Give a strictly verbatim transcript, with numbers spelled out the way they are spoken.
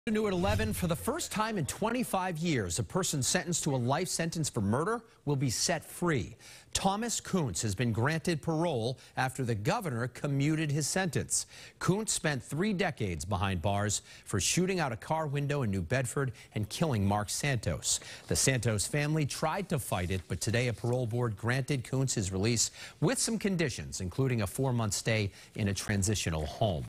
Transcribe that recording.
New at eleven, for the first time in twenty-five years, a person sentenced to a life sentence for murder will be set free. Thomas Koonce has been granted parole after the governor commuted his sentence. Koonce spent three decades behind bars for shooting out a car window in New Bedford and killing Mark Santos. The Santos family tried to fight it, but today a parole board granted Koonce his release with some conditions, including a four-month stay in a transitional home.